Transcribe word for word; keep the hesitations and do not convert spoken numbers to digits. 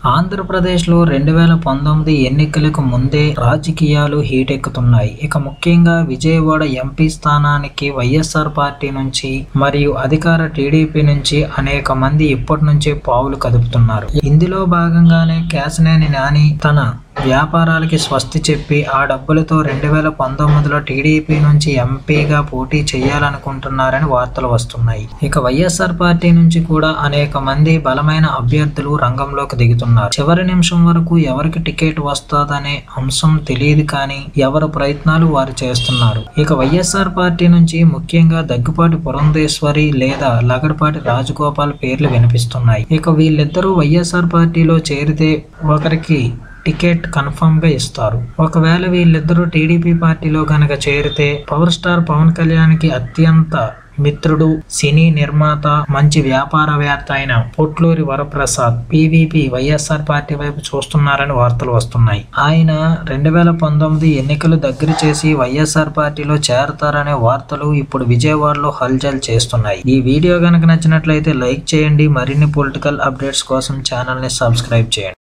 ఆంధ్రప్రదేశ్లో రెండు వేల పంతొమ్మిది ఎన్నికలకు ముందే రాజకీయాలు హీటెక్కుతున్నాయి. ఇక ముఖ్యంగా విజయవాడ ఎంపీ స్థానానికి వైఎస్ఆర్ పార్టీ నుంచి మరియు అధికార టీడీపీ నుంచి అనేక మంది ఇప్పటి నుంచే పావులు కదుపుతున్నారు. ఇందులో భాగంగానే కేశినేని నాని తన వ్యాపారాలకి స్వస్తి చెప్పి ఆ డబ్బులతో రెండు వేల పంతొమ్మిదిలో టీడీపీ నుంచి ఎంపీగా పోటీ చేయాలనుకుంటున్నారని వార్తలు వస్తున్నాయి. ఇక వైఎస్ఆర్ పార్టీ నుంచి కూడా అనేక మంది బలమైన అభ్యర్థులు రంగంలోకి దిగుతున్నారు. చివరి నిమిషం వరకు ఎవరికి టికెట్ వస్తుందనే అంశం తెలియదు కానీ ఎవరి ప్రయత్నాలు వారు చేస్తున్నారు. ఇక వైఎస్ఆర్ పార్టీ నుంచి ముఖ్యంగా దగ్గుపాటి పురంధేశ్వరి లేదా లగడపాటి రాజగోపాల్ పేర్లు వినిపిస్తున్నాయి. ఇక వీళ్ళిద్దరూ వైఎస్ఆర్ పార్టీలో చేరితే ఒకరికి టికెట్ కన్ఫర్మ్ గా ఇస్తారు. ఒకవేళ వీళ్ళిద్దరూ టీడీపీ పార్టీలో కనుక చేరితే పవర్ స్టార్ పవన్ కళ్యాణ్ కి అత్యంత మిత్రుడు, సినీ నిర్మాత, మంచి వ్యాపారవేత్త అయిన Potluri Varaprasad PVP YSR party వైపు చూస్తున్నారని వార్తలు వస్తున్నాయి. ఆయన రెండు వేల పంతొమ్మిది ఎన్నికలు దగ్గర చేసి వైఎస్ఆర్ పార్టీలో చేరతారనే వార్తలు ఇప్పుడు విజయవాడలో హల్చల్ చేస్తున్నాయి. ఈ వీడియో కనుక నచ్చినట్లయితే లైక్ చేయండి. మరిన్ని పొలిటికల్ అప్డేట్స్ కోసం ఛానల్ ని సబ్స్క్రైబ్ చేయండి.